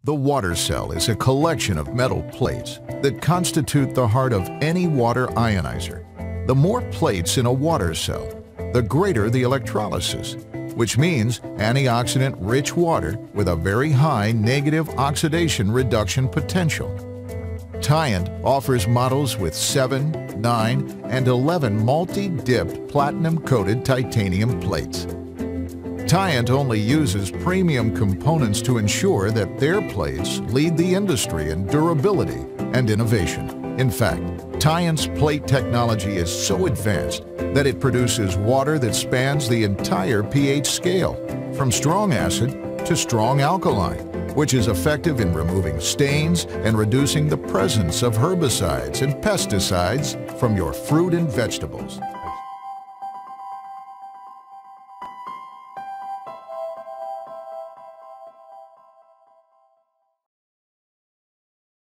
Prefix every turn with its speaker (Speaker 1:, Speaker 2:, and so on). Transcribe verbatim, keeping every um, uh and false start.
Speaker 1: The water cell is a collection of metal plates that constitute the heart of any water ionizer. The more plates in a water cell, the greater the electrolysis, which means antioxidant-rich water with a very high negative oxidation reduction potential. Tyant offers models with seven, nine, and eleven multi-dipped platinum-coated titanium plates. Tyant only uses premium components to ensure that their plates lead the industry in durability and innovation. In fact, Tyant's plate technology is so advanced that it produces water that spans the entire pH scale, from strong acid to strong alkaline, which is effective in removing stains and reducing the presence of herbicides and pesticides from your fruit and vegetables.